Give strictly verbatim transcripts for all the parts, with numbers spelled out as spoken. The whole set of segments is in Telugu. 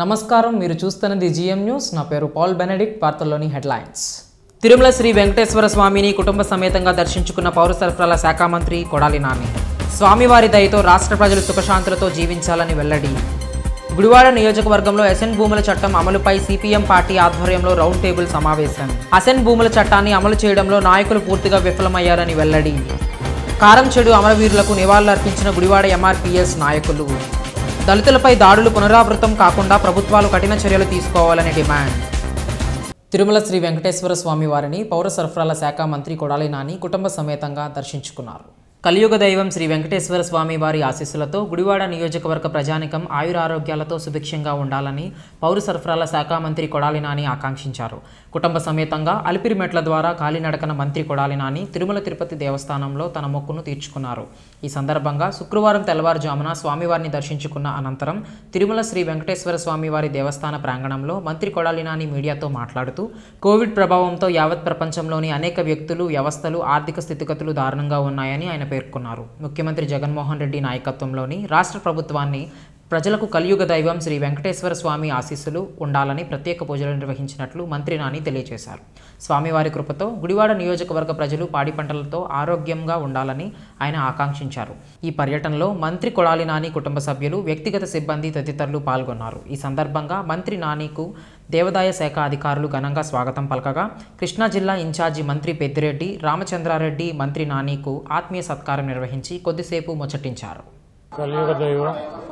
నమస్కారం, మీరు చూస్తున్నది జిఎం న్యూస్. నా పేరు పాల్ బెనెడిక్ట్. వార్తల్లోని హెడ్లైన్స్. తిరుమల శ్రీ వెంకటేశ్వర స్వామిని కుటుంబ సమేతంగా దర్శించుకున్న పౌర సరఫరాల శాఖ మంత్రి కొడాలి నాని. స్వామివారి దయతో రాష్ట్ర ప్రజలు సుఖశాంతులతో జీవించాలని వెల్లడి. గుడివాడ నియోజకవర్గంలో అసెన్ భూముల చట్టం అమలుపై సిపిఎం పార్టీ ఆధ్వర్యంలో రౌండ్ టేబుల్ సమావేశం. అసెన్ భూముల చట్టాన్ని అమలు చేయడంలో నాయకులు పూర్తిగా విఫలమయ్యారని వెల్లడి. కారం చెడు అమరవీరులకు నివాళులర్పించిన గుడివాడ ఎంఆర్పీఎస్ నాయకులు. దళితులపై దాడులు పునరావృతం కాకుండా ప్రభుత్వాలు కఠిన చర్యలు తీసుకోవాలని డిమాండ్. తిరుమల శ్రీ వెంకటేశ్వర స్వామి వారిని పౌర సరఫరాల శాఖ మంత్రి కొడాలి నాని కుటుంబ సమేతంగా దర్శించుకున్నారు. కలియుగ దైవం శ్రీ వెంకటేశ్వర స్వామి వారి ఆశీస్సులతో గుడివాడ నియోజకవర్గ ప్రజానికం ఆయురారోగ్యాలతో సుభిక్షంగా ఉండాలని పౌర సరఫరాల శాఖ మంత్రి కొడాలి నాని ఆకాంక్షించారు. కుటుంబ సమేతంగా అలిపిరి మెట్ల ద్వారా కాలినడకన మంత్రి కొడాలి నాని తిరుమల తిరుపతి దేవస్థానంలో తన మొక్కును తీర్చుకున్నారు. ఈ సందర్భంగా శుక్రవారం తెల్లవారుజామున స్వామివారిని దర్శించుకున్న అనంతరం తిరుమల శ్రీ వెంకటేశ్వర స్వామి వారి దేవస్థాన ప్రాంగణంలో మంత్రి కొడాలి నాని మీడియాతో మాట్లాడుతూ కోవిడ్ ప్రభావంతో యావత్ ప్రపంచంలోని అనేక వ్యక్తులు, వ్యవస్థలు, ఆర్థిక స్థితిగతులు దారుణంగా ఉన్నాయని ఆయన పేర్కొన్నారు. ముఖ్యమంత్రి జగన్మోహన్ రెడ్డి నాయకత్వంలోని రాష్ట్ర ప్రభుత్వాన్ని ప్రజలకు కలియుగ దైవం శ్రీ వెంకటేశ్వర స్వామి ఆశీస్సులు ఉండాలని ప్రత్యేక పూజలు నిర్వహించినట్లు మంత్రి నాని తెలియజేశారు. స్వామివారి కృపతో గుడివాడ నియోజకవర్గ ప్రజలు పాడి పంటలతో ఆరోగ్యంగా ఉండాలని ఆయన ఆకాంక్షించారు. ఈ పర్యటనలో మంత్రి కొడాలి నాని కుటుంబ సభ్యులు, వ్యక్తిగత సిబ్బంది తదితరులు పాల్గొన్నారు. ఈ సందర్భంగా మంత్రి నానికు దేవాదాయ శాఖ అధికారులు ఘనంగా స్వాగతం పలకగా కృష్ణా జిల్లా ఇన్ఛార్జి మంత్రి పెద్దిరెడ్డి రామచంద్రారెడ్డి మంత్రి నానికు ఆత్మీయ సత్కారం నిర్వహించి కొద్దిసేపు ముచ్చటించారు. కలియుగ దైవం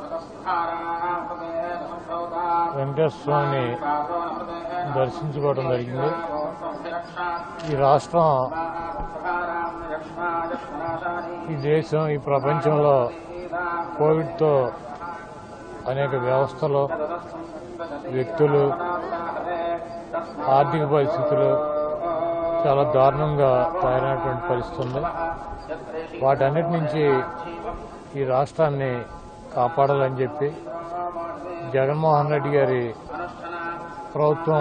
వెంకటేశ్వర స్వామిని దర్శించుకోవడం జరిగింది. ఈ రాష్ట్రం, ఈ దేశం, ఈ ప్రపంచంలో కోవిడ్తో అనేక వ్యవస్థలు, వ్యక్తులు, ఆర్థిక పరిస్థితులు చాలా దారుణంగా తయారైనటువంటి పరిస్థితి ఉంది. వాటన్నిటి నుంచి ఈ రాష్ట్రాన్ని కాపాడాలని చెప్పి జగన్మోహన్ రెడ్డి గారి ప్రభుత్వం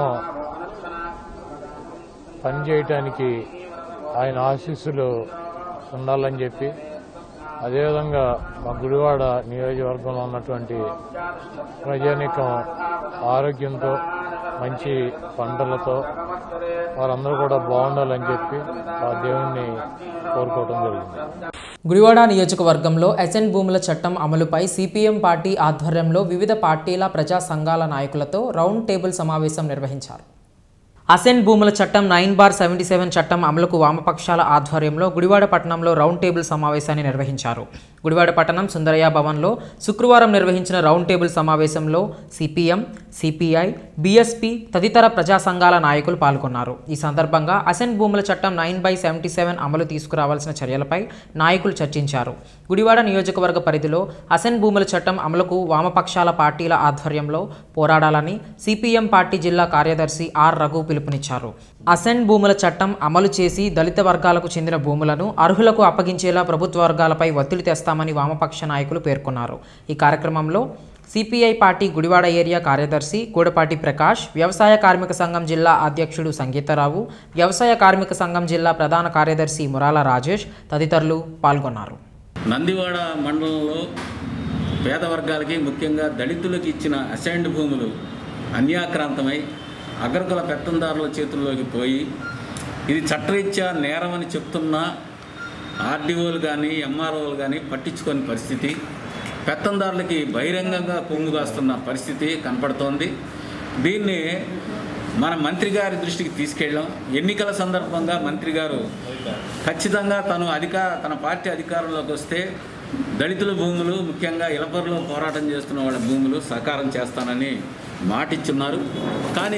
పనిచేయటానికి ఆయన ఆశీస్సులు ఉండాలని చెప్పి, అదేవిధంగా మా గుడివాడ నియోజకవర్గంలో ఉన్నటువంటి ప్రజానీకం ఆరోగ్యంతో, మంచి పంటలతో వారందరూ కూడా బాగుండాలని చెప్పి ఆ దేవుణ్ణి కోరుకోవడం జరిగింది. గుడివాడ నియోజకవర్గంలో అసెన్ భూముల చట్టం అమలుపై సిపిఎం పార్టీ ఆధ్వర్యంలో వివిధ పార్టీల ప్రజా సంఘాల నాయకులతో రౌండ్ టేబుల్ సమావేశం నిర్వహించారు. అసెన్ భూముల చట్టం నైన్ బార్ సెవెంటీ సెవెన్ చట్టం అమలుకు వామపక్షాల ఆధ్వర్యంలో గుడివాడ పట్టణంలో రౌండ్ టేబుల్ సమావేశాన్ని నిర్వహించారు. గుడివాడ పట్టణం సుందరయ్య భవన్లో శుక్రవారం నిర్వహించిన రౌండ్ టేబుల్ సమావేశంలో సిపిఎం, సిపిఐ, బిఎస్పి తదితర ప్రజా సంఘాల నాయకులు పాల్గొన్నారు. ఈ సందర్భంగా అసెన్ భూముల చట్టం నైన్ బై సెవెంటీ సెవెన్ అమలు తీసుకురావాల్సిన చర్యలపై నాయకులు చర్చించారు. గుడివాడ నియోజకవర్గ పరిధిలో అసెన్ భూముల చట్టం అమలుకు వామపక్షాల పార్టీల ఆధ్వర్యంలో పోరాడాలని సిపిఎం పార్టీ జిల్లా కార్యదర్శి ఆర్ రఘు పిలుపునిచ్చారు. అసెన్ భూముల చట్టం అమలు చేసి దళిత వర్గాలకు చెందిన భూములను అర్హులకు అప్పగించేలా ప్రభుత్వ వర్గాలపై ఒత్తిడి తెస్తామని వామపక్ష నాయకులు పేర్కొన్నారు. ఈ కార్యక్రమంలో సిపిఐ పార్టీ గుడివాడ ఏరియా కార్యదర్శి కూడపాటి ప్రకాష్, వ్యవసాయ కార్మిక సంఘం జిల్లా అధ్యక్షుడు సంగీతరావు, వ్యవసాయ కార్మిక సంఘం జిల్లా ప్రధాన కార్యదర్శి మురాల రాజేష్ తదితరులు పాల్గొన్నారు. నందివాడ మండలంలో పేద వర్గాలకి, ముఖ్యంగా దళితులకు ఇచ్చిన అసైన్డ్ భూములు అన్యాక్రాంతమై అగ్రకుల పెత్తందారుల చేతుల్లోకి పోయి ఇది చట్టరీత్యా నేరమని చెప్తున్న ఆర్డీఓలు కానీ, ఎంఆర్ఓలు కానీ పట్టించుకోని పరిస్థితి, పెత్తందారులకి బహిరంగంగా కొంగు కాస్తున్న పరిస్థితి కనపడుతోంది. దీన్ని మన మంత్రి గారి దృష్టికి తీసుకెళ్ళాం. ఎన్నికల సందర్భంగా మంత్రి గారు ఖచ్చితంగా తను అధికార తన పార్టీ అధికారంలోకి వస్తే దళితుల భూములు, ముఖ్యంగా ఇలపర్లో పోరాటం చేస్తున్న వాళ్ళ భూములు సహకారం చేస్తానని మాటిచ్చున్నారు. కానీ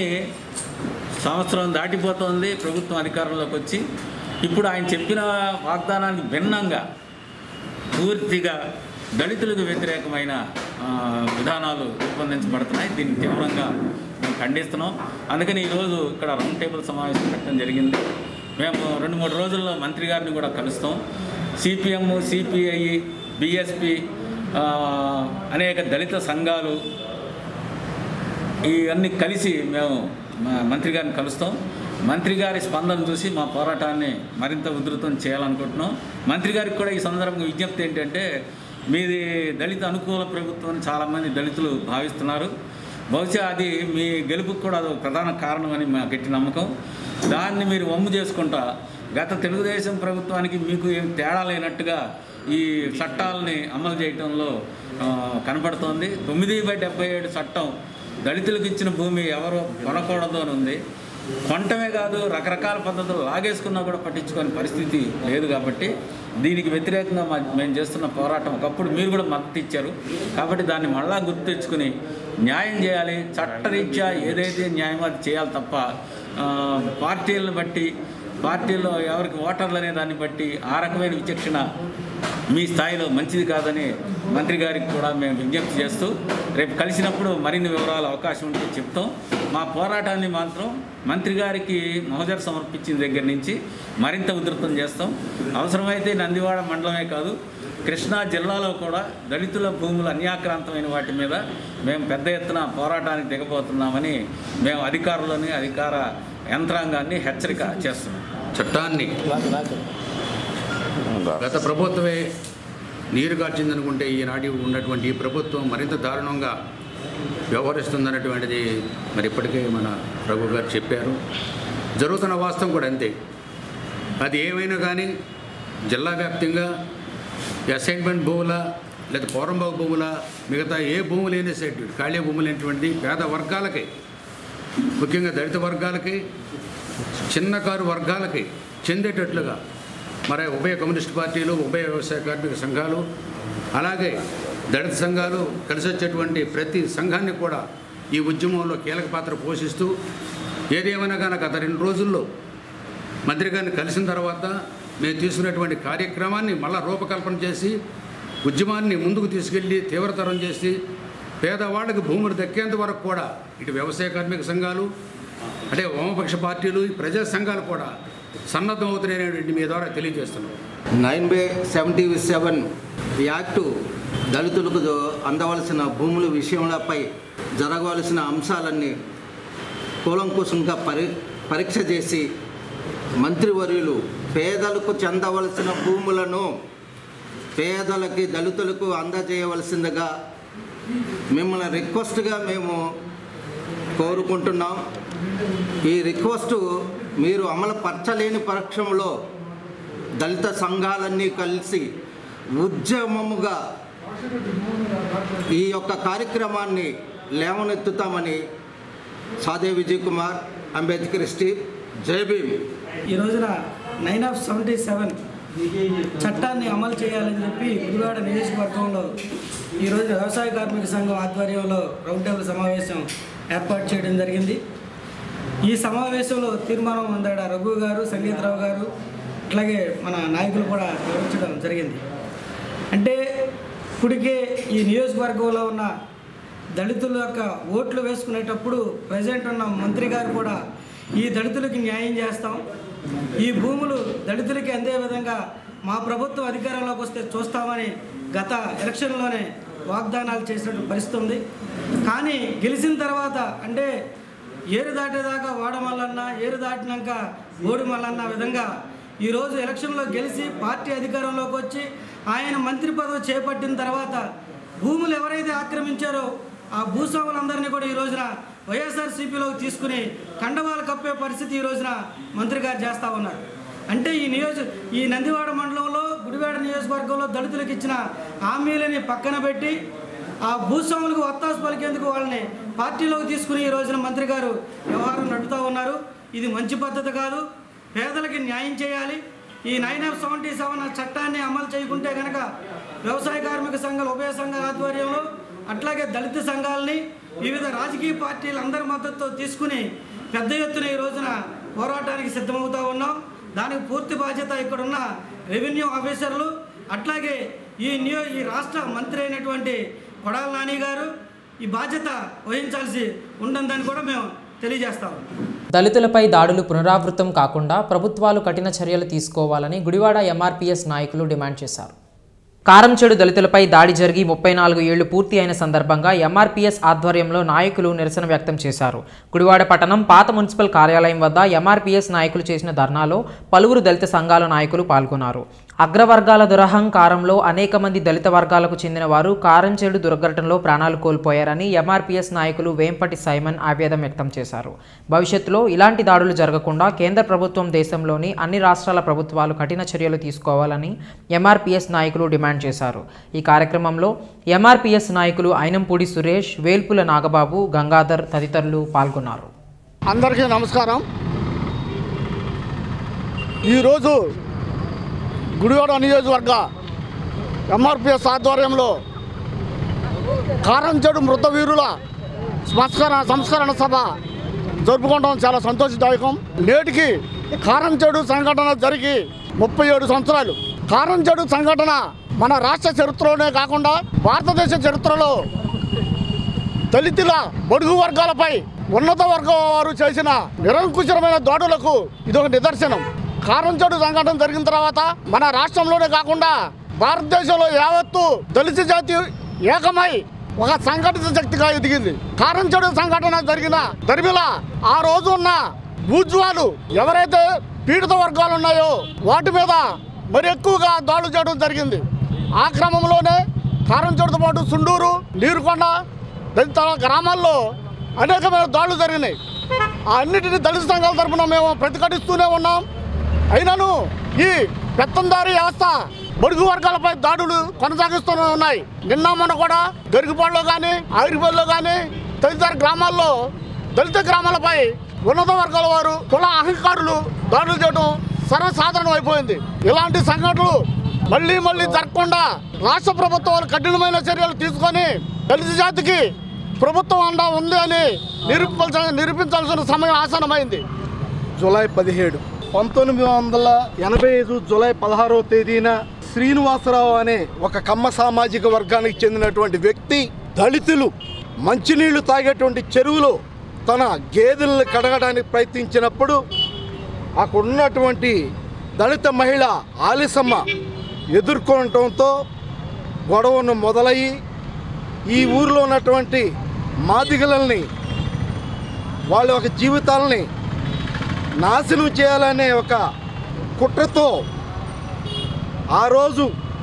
సంవత్సరం దాటిపోతోంది ప్రభుత్వం అధికారంలోకి వచ్చి. ఇప్పుడు ఆయన చెప్పిన వాగ్దానానికి భిన్నంగా పూర్తిగా దళితులకు వ్యతిరేకమైన విధానాలు రూపొందించబడుతున్నాయి. దీన్ని తీవ్రంగా మేము ఖండిస్తున్నాం. అందుకని ఈరోజు ఇక్కడ రౌండ్ టేబుల్ సమావేశం పెట్టడం జరిగింది. మేము రెండు మూడు రోజుల్లో మంత్రి గారిని కూడా కలుస్తాం. సిపిఎం, సిపిఐ, బిఎస్పి, అనేక దళిత సంఘాలు ఇవన్నీ కలిసి మేము మంత్రి గారిని కలుస్తాం. మంత్రి గారి స్పందన చూసి మా పోరాటాన్ని మరింత ఉధృతం చేయాలనుకుంటున్నాం. మంత్రి గారికి కూడా ఈ సందర్భంగా విజ్ఞప్తి ఏంటంటే, మీది దళిత అనుకూల ప్రభుత్వం చాలామంది దళితులు భావిస్తున్నారు. బహుశా అది మీ గెలుపుకు కూడా అది ప్రధాన కారణమని మా గట్టి నమ్మకం. దాన్ని మీరు వమ్ము చేసుకుంటా గత తెలుగుదేశం ప్రభుత్వానికి మీకు ఏం తేడా లేనట్టుగా ఈ చట్టాలని అమలు చేయడంలో కనపడుతోంది. తొమ్మిది బై డెబ్బై ఏడు చట్టం దళితులకు ఇచ్చిన భూమి ఎవరు కొనకూడదు అని ఉంది. కొనటమే కాదు, రకరకాల పద్ధతులు లాగేసుకున్నా కూడా పట్టించుకునే పరిస్థితి లేదు. కాబట్టి దీనికి వ్యతిరేకంగా మా మేము చేస్తున్న పోరాటం ఒకప్పుడు మీరు కూడా మద్దతు ఇచ్చారు. కాబట్టి దాన్ని మళ్ళా గుర్తు తెచ్చుకుని న్యాయం చేయాలి. చట్టరీత్యా ఏదైతే న్యాయమో అది చేయాలి తప్ప పార్టీలను బట్టి, పార్టీల్లో ఎవరికి ఓటర్లు అనే దాన్ని బట్టి ఆ రకమైన విచక్షణ మీ స్థాయిలో మంచిది కాదని మంత్రి గారికి కూడా మేము విజ్ఞప్తి చేస్తూ రేపు కలిసినప్పుడు మరిన్ని వివరాలు అవకాశం ఉంటే చెప్తాం. మా పోరాటాన్ని మాత్రం మంత్రి గారికి మహజర్ సమర్పించిన దగ్గర నుంచి మరింత ఉధృతం చేస్తాం. అవసరమైతే నందివాడ మండలమే కాదు, కృష్ణా జిల్లాలో కూడా దళితుల భూములు అన్యాక్రాంతమైన వాటి మీద మేము పెద్ద ఎత్తున పోరాటానికి దిగబోతున్నామని మేము అధికారులని, అధికార యంత్రాంగాన్ని హెచ్చరిక చేస్తున్నాం. చట్టాన్ని గత ప్రభుత్వమే నీరు కార్చిందనుకుంటే ఈనాటి ఉన్నటువంటి ఈ ప్రభుత్వం మరింత దారుణంగా వ్యవహరిస్తుందన్నటువంటిది మరి ఇప్పటికే మన రఘు గారు చెప్పారు. జరుగుతున్న వాస్తవం కూడా అంతే. అది ఏమైనా కానీ జిల్లా వ్యాప్తంగా అసైన్మెంట్ భూముల లేదా పౌరంభవ భూముల మిగతా ఏ భూములు అయినా సైట్ ఖాళీ భూములు అయినటువంటి పేద వర్గాలకి, ముఖ్యంగా దళిత వర్గాలకి, చిన్నకారు వర్గాలకి చెందేటట్లుగా మరి ఉభయ కమ్యూనిస్ట్ పార్టీలు, ఉభయ వ్యవసాయ కార్మిక సంఘాలు, అలాగే దళిత సంఘాలు కలిసి వచ్చేటువంటి ప్రతి సంఘాన్ని కూడా ఈ ఉద్యమంలో కీలక పాత్ర పోషిస్తూ ఏదేమైనా కానీ గత రెండు రోజుల్లో మంత్రి గారిని కలిసిన తర్వాత మేము తీసుకున్నటువంటి కార్యక్రమాన్ని మళ్ళా రూపకల్పన చేసి ఉద్యమాన్ని ముందుకు తీసుకెళ్ళి తీవ్రతరం చేసి పేదవాళ్ళకి భూములు దక్కేంత వరకు కూడా ఇటు వ్యవసాయ కార్మిక సంఘాలు, అంటే వామపక్ష పార్టీలు, ప్రజా సంఘాలు కూడా సన్నద్ధం అవుతున్నాయనేటువంటి మీ ద్వారా తెలియజేస్తున్నాం. Nine by seventy seven act దళితులకు అందవలసిన భూముల విషయంపై జరగవలసిన అంశాలన్నీ కూలంకుశంగా పరి పరీక్ష చేసి మంత్రివర్యులు పేదలకు చెందవలసిన భూములను పేదలకి, దళితులకు అందజేయవలసిందిగా మిమ్మల్ని రిక్వెస్ట్గా మేము కోరుకుంటున్నాం. ఈ రిక్వెస్టు మీరు అమలు పరచలేని పక్షంలో దళిత సంఘాలన్నీ కలిసి ఉద్యమముగా ఈ యొక్క కార్యక్రమాన్ని లేవనెత్తుతామని సాదే విజయ్ కుమార్, అంబేద్కర్ స్ట్రీట్, జై భీమ్. ఈ రోజున నైన్ ఆఫ్ సెవెంటీ సెవెన్ చట్టాన్ని అమలు చేయాలని చెప్పి గుడివాడ నియోజకవర్గంలో ఈరోజు వ్యవసాయ కార్మిక సంఘం ఆధ్వర్యంలో రౌండ్ టేబుల్ సమావేశం ఏర్పాటు చేయడం జరిగింది. ఈ సమావేశంలో తీర్మానం అందాడ రఘు గారు, సంగీతరావు గారు, అట్లాగే మన నాయకులు కూడా వివరించడం జరిగింది. అంటే ఇప్పటికే ఈ నియోజకవర్గంలో ఉన్న దళితుల యొక్క ఓట్లు వేసుకునేటప్పుడు ప్రజెంట్ ఉన్న మంత్రి గారు కూడా ఈ దళితులకి న్యాయం చేస్తాం, ఈ భూములు దళితులకి అందే విధంగా మా ప్రభుత్వం అధికారంలోకి వస్తే చూస్తామని గత ఎలక్షన్లోనే వాగ్దానాలు చేసినట్టు పరిస్థితి ఉంది. కానీ గెలిచిన తర్వాత అంటే ఏరు దాటేదాకా వాడమల్లన్న, ఏరు దాటినాక ఓడి మల్లన్న విధంగా ఈరోజు ఎలక్షన్లో గెలిచి పార్టీ అధికారంలోకి వచ్చి ఆయన మంత్రి పదవి చేపట్టిన తర్వాత భూములు ఎవరైతే ఆక్రమించారో ఆ భూస్వాములందరినీ కూడా ఈ రోజున వైఎస్ఆర్సీపీలోకి తీసుకుని కండవాలు కప్పే పరిస్థితి ఈ రోజున మంత్రి గారు చేస్తూ ఉన్నారు. అంటే ఈ నియోజ ఈ నందివాడ మండలంలో గుడివాడ నియోజకవర్గంలో దళితులకు ఇచ్చిన హామీలని పక్కన పెట్టి ఆ భూస్వాములకు ఒత్తాసు పలికేందుకు వాళ్ళని పార్టీలోకి తీసుకుని ఈ రోజున మంత్రి గారు వ్యవహారం నడుపుతూ ఉన్నారు. ఇది మంచి పద్ధతి కాదు. పేదలకి న్యాయం చేయాలి. ఈ నైన్ ఆఫ్ సెవెంటీ సెవెన్ చట్టాన్ని అమలు చేయకుంటే కనుక వ్యవసాయ కార్మిక సంఘాల, ఉభయ సంఘాల ఆధ్వర్యంలో అట్లాగే దళిత సంఘాలని, వివిధ రాజకీయ పార్టీలు అందరి మద్దతుతో తీసుకుని పెద్ద ఎత్తున ఈ రోజున పోరాటానికి సిద్ధమవుతూ ఉన్నాం. దానికి పూర్తి బాధ్యత ఇక్కడున్న రెవెన్యూ ఆఫీసర్లు, అట్లాగే ఈ నియో ఈ రాష్ట్ర మంత్రి అయినటువంటి కొడాలి నాని గారు ఈ బాధ్యత వహించాల్సి ఉంటుందని కూడా మేము తెలియజేస్తాం. దళితులపై దాడులు పునరావృతం కాకుండా ప్రభుత్వాలు కఠిన చర్యలు తీసుకోవాలని గుడివాడ ఎంఆర్పీఎస్ నాయకులు డిమాండ్ చేశారు. కారంచేడు దళితులపై దాడి జరిగి ముప్పై నాలుగు ఏళ్లు పూర్తి అయిన సందర్భంగా ఎంఆర్పీఎస్ ఆధ్వర్యంలో నాయకులు నిరసన వ్యక్తం చేశారు. గుడివాడ పట్టణం పాత మున్సిపల్ కార్యాలయం వద్ద ఎంఆర్పీఎస్ నాయకులు చేసిన ధర్నాలో పలువురు దళిత సంఘాల నాయకులు పాల్గొన్నారు. అగ్రవర్గాల దురహంకారంలో అనేక మంది దళిత వర్గాలకు చెందిన వారు కారంచేడు దుర్ఘటనలో ప్రాణాలు కోల్పోయారని ఎంఆర్పీఎస్ నాయకులు వేంపటి సైమన్ ఆవేదన వ్యక్తం చేశారు. భవిష్యత్తులో ఇలాంటి దాడులు జరగకుండా కేంద్ర ప్రభుత్వం దేశంలోని అన్ని రాష్ట్రాల ప్రభుత్వాలు కఠిన చర్యలు తీసుకోవాలని ఎంఆర్పీఎస్ నాయకులు డిమాండ్ చేశారు. ఈ కార్యక్రమంలో ఎంఆర్పీఎస్ నాయకులు అయినంపూడి సురేష్, వేల్పుల నాగబాబు, గంగాధర్ తదితరులు పాల్గొన్నారు. అందరికీ నమస్కారం. ఈరోజు గుడివాడ నియోజకవర్గ ఎంఆర్పీఎస్ ఆధ్వర్యంలో కారంచేడు మృతవీరుల సంస్కరణ సంస్కరణ సభ జరుపుకోవడం చాలా సంతోషదాయకం. నేటికి కారంచేడు సంఘటన జరిగి ముప్పై ఏడు సంవత్సరాలు. కారంచేడు సంఘటన మన రాష్ట్ర చరిత్రలోనే కాకుండా భారతదేశ చరిత్రలో దళితుల బడుగు వర్గాలపై ఉన్నత వర్గం వారు చేసిన నిరంకుశమైన దాడులకు ఇదొక నిదర్శనం. కారంచేడు సంఘటన జరిగిన తర్వాత మన రాష్ట్రంలోనే కాకుండా భారతదేశంలో యావత్తు దళిత జాతి ఏకమై ఒక సంఘటిత శక్తిగా ఎదిగింది. కారంచేడు సంఘటన జరిగిన దరిమిల ఆ రోజు ఉన్న బూజ్వాలు ఎవరైతే పీడిత వర్గాలు ఉన్నాయో వాటి మీద మరి ఎక్కువగా దాడులు చేయడం జరిగింది. ఆ క్రమంలోనే కారంచేడుతో పాటు సుండూరు, నీరుకొండ దళిత గ్రామాల్లో అనేకమైన దాడులు జరిగినాయి. ఆ అన్నిటిని దళిత సంఘాల తరఫున మేము ప్రతిఘటిస్తూనే ఉన్నాం. అయినను ఈ పెత్తందారీ వ్యవస్థ బడుగు వర్గాలపై దాడులు కొనసాగిస్తూనే ఉన్నాయి. నిన్న మొన్న కూడా గరిగిపాడులో కానీ ఆవిరిపల్లిలో కానీ తదితర గ్రామాల్లో దళిత గ్రామాలపై ఉన్నత వర్గాల వారు కుల అహంకారులు దాడులు చేయడం సర్వసాధారణం అయిపోయింది. ఇలాంటి సంఘటనలు మళ్ళీ మళ్ళీ జరగకుండా రాష్ట్ర ప్రభుత్వాలు కఠినమైన చర్యలు తీసుకొని దళిత జాతికి ప్రభుత్వం అండా ఉంది అని నిరూపించాల్సిన నిరూపించాల్సిన సమయం ఆసన్నమైంది. జూలై పదిహేడు పంతొమ్మిది వందల ఎనభై ఐదు జూలై పదహారవ తేదీన శ్రీనివాసరావు అనే ఒక కమ్మ సామాజిక వర్గానికి చెందినటువంటి వ్యక్తి దళితులు మంచినీళ్లు తాగేటువంటి చెరువులో తన గేదెలను కడగడానికి ప్రయత్నించినప్పుడు అక్కడ ఉన్నటువంటి దళిత మహిళ ఆలిసమ్మ ఎదుర్కొనటంతో గొడవను మొదలయ్యి ఈ ఊరిలో ఉన్నటువంటి మాదిగలని వాళ్ళ యొక్క జీవితాలని నాశనం చేయాలనే ఒక కుట్రతో ఆ రోజు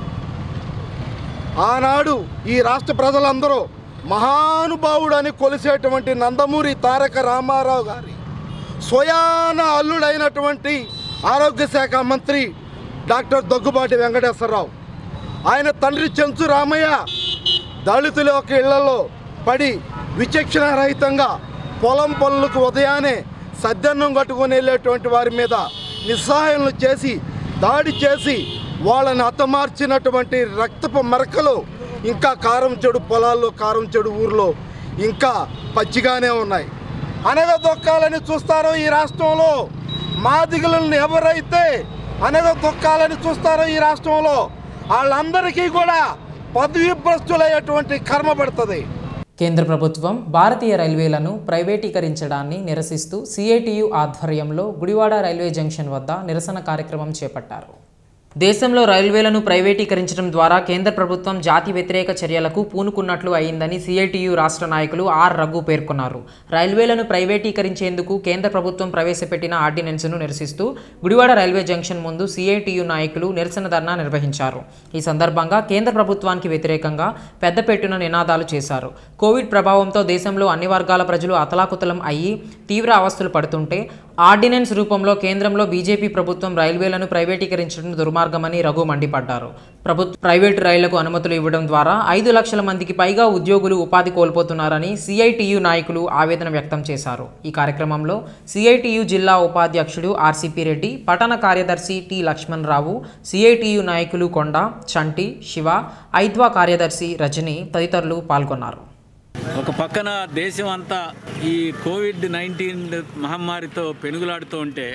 ఆనాడు ఈ రాష్ట్ర ప్రజలందరూ మహానుభావుడు అని కొలిసేటువంటి నందమూరి తారక రామారావు గారి స్వయాన అల్లుడైనటువంటి ఆరోగ్య శాఖ మంత్రి డాక్టర్ దగ్గుబాటి వెంకటేశ్వరరావు, ఆయన తండ్రి చెంచు రామయ్య దళితుల యొక్క ఇళ్లలో పడి విచక్షణ రహితంగా పొలం పనులకు ఉదయాన్నే సద్దన్నం కట్టుకొని వెళ్ళేటువంటి వారి మీద నిస్సహాయాలు చేసి దాడి చేసి వాళ్ళని హతమార్చినటువంటి రక్తపు మరకలు ఇంకా కారంచేడు పొలాల్లో కారంచేడు ఊర్లో ఇంకా పచ్చిగానే ఉన్నాయి. అనగదొక్కాలని చూస్తారో ఈ రాష్ట్రంలో మాదిగలను ఎవరైతే అనగదొక్కాలని చూస్తారో ఈ రాష్ట్రంలో వాళ్ళందరికీ కూడా పదవీ భ్రష్టులయ్యేటువంటి కర్మ పడుతుంది. కేంద్ర ప్రభుత్వం భారతీయ రైల్వేలను ప్రైవేటీకరించడాన్ని నిరసిస్తూ సిఐటియు ఆధ్వర్యంలో గుడివాడ రైల్వే జంక్షన్ వద్ద నిరసన కార్యక్రమం చేపట్టారు. దేశంలో రైల్వేలను ప్రైవేటీకరించడం ద్వారా కేంద్ర ప్రభుత్వం జాతి వ్యతిరేక చర్యలకు పూనుకున్నట్లు అయిందని సిఐటియు రాష్ట్ర నాయకులు ఆర్ రఘు పేర్కొన్నారు. రైల్వేలను ప్రైవేటీకరించేందుకు కేంద్ర ప్రభుత్వం ప్రవేశపెట్టిన ఆర్డినెన్స్ను నిరసిస్తూ గుడివాడ రైల్వే జంక్షన్ ముందు సిఐటియు నాయకులు నిరసన ధర్నా నిర్వహించారు. ఈ సందర్భంగా కేంద్ర ప్రభుత్వానికి వ్యతిరేకంగా పెద్దపెట్టున నినాదాలు చేశారు. కోవిడ్ ప్రభావంతో దేశంలో అన్ని వర్గాల ప్రజలు అతలాకుతలం అయ్యి తీవ్ర అవస్థలు పడుతుంటే ఆర్డినెన్స్ రూపంలో కేంద్రంలో బీజేపీ ప్రభుత్వం రైల్వేలను ప్రైవేటీకరించడం దుర్మార్గమని రఘు మండిపడ్డారు. ప్రభుత్వ ప్రైవేటు రైళ్లకు అనుమతులు ఇవ్వడం ద్వారా ఐదు లక్షల మందికి పైగా ఉద్యోగులు ఉపాధి కోల్పోతున్నారని సిఐటియు నాయకులు ఆవేదన వ్యక్తం చేశారు. ఈ కార్యక్రమంలో సిఐటియు జిల్లా ఉపాధ్యక్షుడు ఆర్సిపి రెడ్డి, పట్టణ కార్యదర్శి టి లక్ష్మణ్ రావు, సిఐటియు నాయకులు కొండ, చంటి, శివ, ఐద్వా కార్యదర్శి రజని తదితరులు పాల్గొన్నారు. ఒక పక్కన దేశం అంతా ఈ కోవిడ్ నైన్టీన్ మహమ్మారితో పెనుగులాడుతూ ఉంటే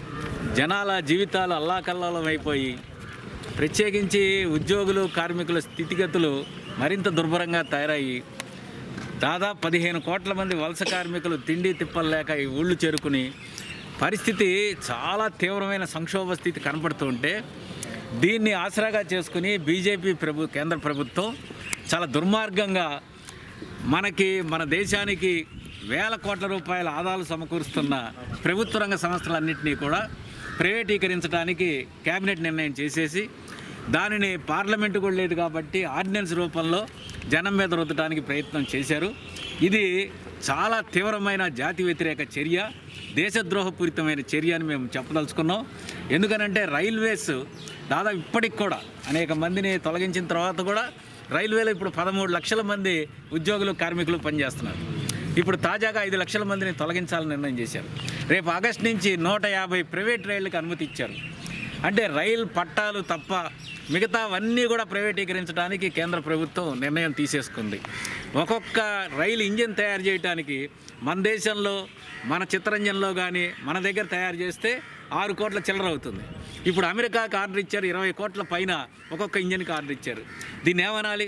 జనాల జీవితాలు అల్లాకల్లోలం అయిపోయి ప్రత్యేకించి ఉద్యోగులు కార్మికుల స్థితిగతులు మరింత దుర్భరంగా తయారయ్యి దాదాపు పదిహేను కోట్ల మంది వలస కార్మికులు తిండి తిప్పలు లేక ఈ ఊళ్ళు చేరుకుని పరిస్థితి చాలా తీవ్రమైన సంక్షోభ స్థితి కనపడుతూ ఉంటే దీన్ని ఆసరాగా చేసుకుని బీజేపీ ప్రభు కేంద్ర ప్రభుత్వం చాలా దుర్మార్గంగా మనకి మన దేశానికి వేల కోట్ల రూపాయల ఆదాయాలు సమకూరుస్తున్న ప్రభుత్వ రంగ సంస్థలన్నింటినీ కూడా ప్రైవేటీకరించడానికి కేబినెట్ నిర్ణయం చేసేసి దానిని పార్లమెంటు కూడా లేదు కాబట్టి ఆర్డినెన్స్ రూపంలో జనం మీద రుద్దడానికి ప్రయత్నం చేశారు. ఇది చాలా తీవ్రమైన జాతి వ్యతిరేక చర్య, దేశద్రోహపూరితమైన చర్య అని మేము చెప్పదలుచుకున్నాం. ఎందుకనంటే రైల్వేస్ దాదాపు ఇప్పటికి కూడా అనేక మందిని తొలగించిన తర్వాత కూడా రైల్వేలో ఇప్పుడు పదమూడు లక్షల మంది ఉద్యోగులు కార్మికులు పనిచేస్తున్నారు. ఇప్పుడు తాజాగా ఐదు లక్షల మందిని తొలగించాలని నిర్ణయం చేశారు. రేపు ఆగస్టు నుంచి నూట యాభై ప్రైవేట్ రైళ్లకు అనుమతి ఇచ్చారు. అంటే రైలు పట్టాలు తప్ప మిగతావన్నీ కూడా ప్రైవేటీకరించడానికి కేంద్ర ప్రభుత్వం నిర్ణయం తీసేసుకుంది. ఒక్కొక్క రైలు ఇంజిన్ తయారు చేయడానికి మన దేశంలో మన చిత్తరంజన్లో కానీ మన దగ్గర తయారు చేస్తే ఆరు కోట్ల చిల్లర అవుతుంది. ఇప్పుడు అమెరికాకి ఆర్డర్ ఇచ్చారు, ఇరవై కోట్ల పైన ఒక్కొక్క ఇంజిన్కి ఆర్డర్ ఇచ్చారు. దీన్ని ఏమనాలి?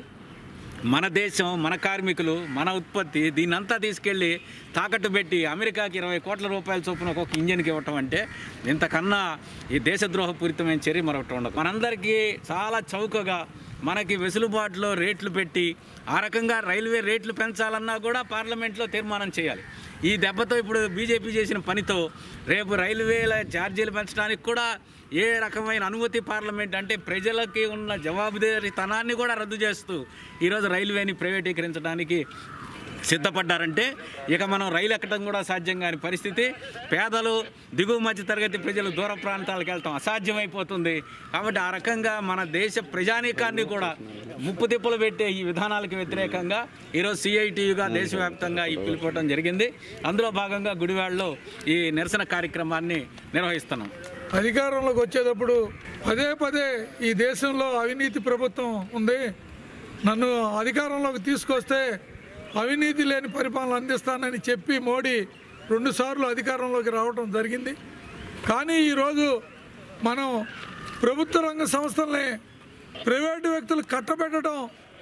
మన దేశం, మన కార్మికులు, మన ఉత్పత్తి దీన్నంతా తీసుకెళ్ళి తాకట్టు పెట్టి అమెరికాకి ఇరవై కోట్ల రూపాయల చొప్పున ఒక్కొక్క ఇంజిన్కి ఇవ్వటం అంటే ఇంతకన్నా ఈ దేశద్రోహపూరితమైన చర్య మరొకటి ఉండదు. మనందరికీ చాలా చౌకగా మనకి వెసులుబాటులో రేట్లు పెట్టి ఆ రకంగా రైల్వే రేట్లు పెంచాలన్నా కూడా పార్లమెంట్లో తీర్మానం చేయాలి. ఈ దెబ్బతో ఇప్పుడు బీజేపీ చేసిన పనితో రేపు రైల్వేల ఛార్జీలు పెంచడానికి కూడా ఏ రకమైన అనుమతి పార్లమెంట్ అంటే ప్రజలకి ఉన్న జవాబుదారీతనాన్ని కూడా రద్దు చేస్తూ ఈరోజు రైల్వేని ప్రైవేటీకరించడానికి సిద్ధపడ్డారంటే ఇక మనం రైలు ఎక్కడం కూడా సాధ్యం కాని పరిస్థితి. పేదలు, దిగువ మధ్య తరగతి ప్రజలు దూర ప్రాంతాలకు వెళ్తాం అసాధ్యమైపోతుంది. కాబట్టి ఆ రకంగా మన దేశ ప్రజానీకాన్ని కూడా ముప్పు తిప్పలు పెట్టే ఈ విధానాలకు వ్యతిరేకంగా ఈరోజు సిఐటియుగా దేశవ్యాప్తంగా ఈ పిలుపుకోవడం జరిగింది. అందులో భాగంగా గుడివాడలో ఈ నిరసన కార్యక్రమాన్ని నిర్వహిస్తున్నాం. అధికారంలోకి వచ్చేటప్పుడు పదే పదే ఈ దేశంలో అవినీతి ప్రభుత్వం ఉంది, నన్ను అధికారంలోకి తీసుకొస్తే అవినీతి లేని పరిపాలన అందిస్తానని చెప్పి మోడీ రెండుసార్లు అధికారంలోకి రావడం జరిగింది. కానీ ఈరోజు మనం ప్రభుత్వ రంగ సంస్థల్ని ప్రైవేటు వ్యక్తులు కట్టబెట్టడం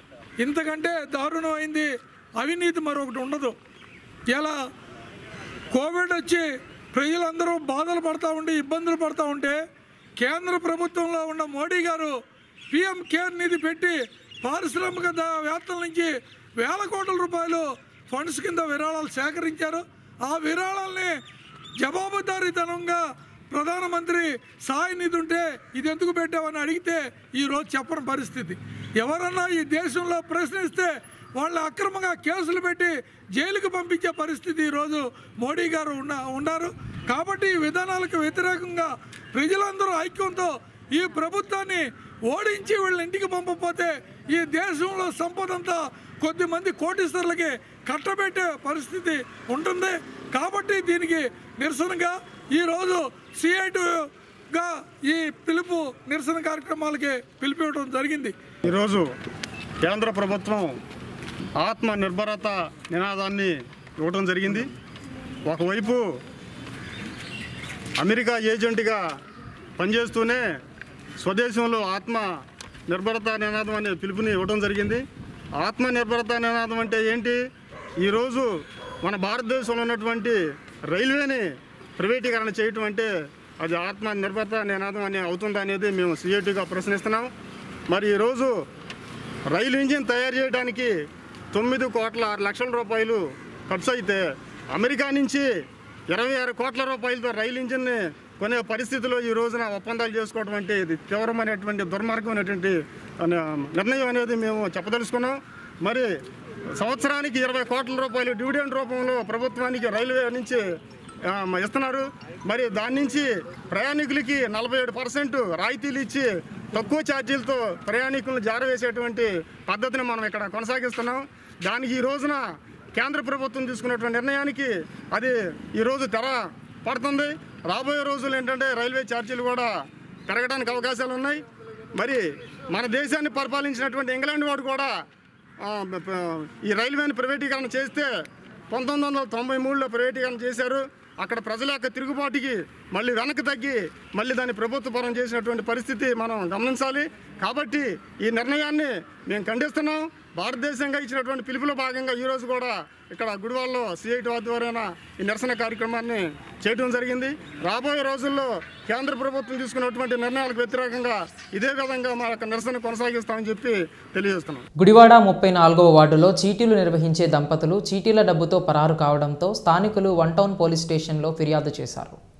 ఇంతకంటే దారుణమైంది అవినీతి మరొకటి ఉండదు. ఇలా కోవిడ్ వచ్చి ప్రజలందరూ బాధలు పడుతూ ఉండి ఇబ్బందులు పడుతూ ఉంటే కేంద్ర ప్రభుత్వంలో ఉన్న మోడీ గారు పిఎం కేర్ నిధి పెట్టి పారిశ్రామిక వేత్తల నుంచి వేల కోట్ల రూపాయలు ఫండ్స్ కింద విరాళాలు సేకరించారు. ఆ విరాళాలని జవాబుదారీతనంగా ప్రధానమంత్రి సహాయ నిధి ఉంటే ఇది ఎందుకు పెట్టామని అడిగితే ఈరోజు చెప్పని పరిస్థితి. ఎవరన్నా ఈ దేశంలో ప్రశ్నిస్తే వాళ్ళు అక్రమంగా కేసులు పెట్టి జైలుకు పంపించే పరిస్థితి ఈరోజు మోడీ గారు ఉన్న ఉన్నారు. కాబట్టి ఈ విధానాలకు వ్యతిరేకంగా ప్రజలందరూ ఐక్యంతో ఈ ప్రభుత్వాన్ని ఓడించి వీళ్ళ ఇంటికి పంపకపోతే ఈ దేశంలో సంపద అంతా కొద్దిమంది కోటీశ్వరులకి కట్టబెట్టే పరిస్థితి ఉంటుంది. కాబట్టి దీనికి నిరసనగా ఈరోజు సిఐటిగా ఈ పిలుపు నిరసన కార్యక్రమాలకి పిలిపివ్వడం జరిగింది. ఈరోజు కేంద్ర ప్రభుత్వం ఆత్మ నిర్భరత నినాదాన్ని ఇవ్వడం జరిగింది. ఒకవైపు అమెరికా ఏజెంట్గా పనిచేస్తూనే స్వదేశంలో ఆత్మ నిర్భరత నినాదం అనే పిలుపుని ఇవ్వడం జరిగింది. ఆత్మ నిర్భరత నినాదం అంటే ఏంటి? ఈరోజు మన భారతదేశంలో ఉన్నటువంటి రైల్వేని ప్రైవేటీకరణ చేయటం అంటే అది ఆత్మ నిర్భరత నినాదం అని అవుతుందా అనేది మేము సిఐటిగా ప్రశ్నిస్తున్నాం. మరి ఈరోజు రైలు ఇంజిన్ తయారు చేయడానికి తొమ్మిది కోట్ల ఆరు లక్షల రూపాయలు ఖర్చు అయితే అమెరికా నుంచి ఇరవై ఆరు కోట్ల రూపాయలతో రైలు ఇంజిన్ని కొనే పరిస్థితిలో ఈ రోజున ఒప్పందాలు చేసుకోవడం అంటే ఇది తీవ్రమైనటువంటి దుర్మార్గమైనటువంటి నిర్ణయం అనేది మేము చెప్పదలుచుకున్నాం. మరి సంవత్సరానికి ఇరవై కోట్ల రూపాయలు డివిడెండ్ రూపంలో ప్రభుత్వానికి రైల్వే నుంచి ఇస్తున్నారు. మరి దాని నుంచి ప్రయాణికులకి నలభై ఏడు పర్సెంట్ రాయితీలు ఇచ్చి తక్కువ ఛార్జీలతో ప్రయాణికులను జారవేసేటువంటి పద్ధతిని మనం ఇక్కడ కొనసాగిస్తున్నాం. దానికి ఈ రోజున కేంద్ర ప్రభుత్వం తీసుకున్నటువంటి నిర్ణయానికి అది ఈరోజు తెర పడుతుంది. రాబోయే రోజులు ఏంటంటే రైల్వే ఛార్జీలు కూడా పెరగడానికి అవకాశాలు ఉన్నాయి. మరి మన దేశాన్ని పరిపాలించినటువంటి ఇంగ్లాండ్ వాడు కూడా ఈ రైల్వేని ప్రైవేటీకరణ చేస్తే పంతొమ్మిది వందల తొంభై మూడులో ప్రైవేటీకరణ చేశారు. అక్కడ ప్రజల యొక్క తిరుగుబాటుకి మళ్ళీ వెనక్కి తగ్గి మళ్ళీ దాన్ని ప్రభుత్వపరం చేసినటువంటి పరిస్థితి మనం గమనించాలి. కాబట్టి ఈ నిర్ణయాన్ని మేము ఖండిస్తున్నాం. భారతదేశంగా ఇచ్చినటువంటి పిలుపులో భాగంగా ఈరోజు కూడా ఇక్కడ గుడివాడలో సిఐటి ఆధ్వర్యాన ఈ నిరసన కార్యక్రమాన్ని చేయడం జరిగింది. రాబోయే రోజుల్లో కేంద్ర ప్రభుత్వం తీసుకున్నటువంటి నిర్ణయాలకు వ్యతిరేకంగా ఇదే విధంగా మా యొక్క నిరసన కొనసాగిస్తామని చెప్పి తెలియజేస్తున్నాం. గుడివాడ ముప్పై నాలుగవ వార్డులో చీటీలు నిర్వహించే దంపతులు చీటీల డబ్బుతో పరారు కావడంతో స్థానికులు వన్ టౌన్ పోలీస్ స్టేషన్లో ఫిర్యాదు చేశారు.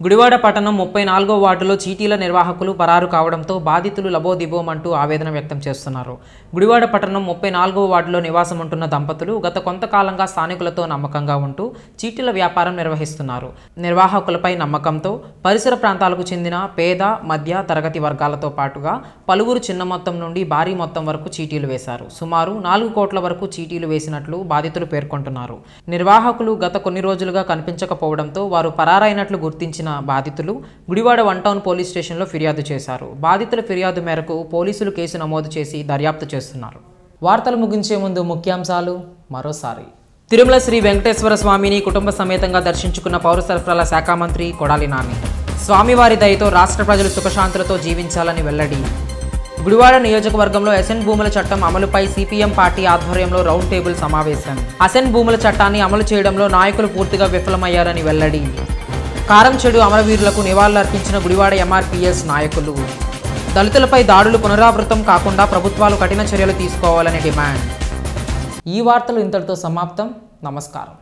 గుడివాడ పట్టణం ముప్పై నాలుగో వార్డులో చీటీల నిర్వాహకులు పరారు కావడంతో బాధితులు లబోదిబోమంటూ ఆవేదన వ్యక్తం చేస్తున్నారు. గుడివాడ పట్టణం ముప్పై నాలుగో వార్డులో నివాసం ఉంటున్న దంపతులు గత కొంతకాలంగా స్థానికులతో నమ్మకంగా ఉంటూ చీటీల వ్యాపారం నిర్వహిస్తున్నారు. నిర్వాహకులపై నమ్మకంతో పరిసర ప్రాంతాలకు చెందిన పేద మధ్య తరగతి వర్గాలతో పాటుగా పలువురు చిన్న మొత్తం నుండి భారీ మొత్తం వరకు చీటీలు వేశారు. సుమారు నాలుగు కోట్ల వరకు చీటీలు వేసినట్లు బాధితులు పేర్కొంటున్నారు. నిర్వాహకులు గత కొన్ని రోజులుగా కనిపించకపోవడంతో వారు పరారైనట్లు గుర్తించిన బాధితులు గుడివాడ వన్ టౌన్ పోలీస్ స్టేషన్లో ఫిర్యాదు చేశారు. బాధితుల ఫిర్యాదు మేరకు పోలీసులు కేసు నమోదు చేసి దర్యాప్తు చేస్తున్నారు. వార్తలు ముగించే ముందు ముఖ్యాంశాలు మరోసారి. తిరుమల శ్రీ వెంకటేశ్వర స్వామిని కుటుంబ సమేతంగా దర్శించుకున్న పౌర సరఫరాల శాఖ మంత్రి కొడాలి నాని. స్వామివారి దయతో రాష్ట్ర ప్రజలు సుఖశాంతులతో జీవించాలని వెల్లడి. గుడివాడ నియోజకవర్గంలో అసెంట్ భూముల చట్టం అమలుపై సిపిఎం పార్టీ ఆధ్వర్యంలో రౌండ్ టేబుల్ సమావేశం. అసెంట్ భూముల చట్టాన్ని అమలు చేయడంలో నాయకులు పూర్తిగా విఫలమయ్యారని వెల్లడి. కారంచెడు అమరవీరులకు నివాళులర్పించిన గుడివాడ ఎంఆర్పీఎస్ నాయకులు. దళితులపై దాడులు పునరావృతం కాకుండా ప్రభుత్వాలు కఠిన చర్యలు తీసుకోవాలని డిమాండ్. ఈ వార్తలు ఇంతటితో సమాప్తం. నమస్కారం.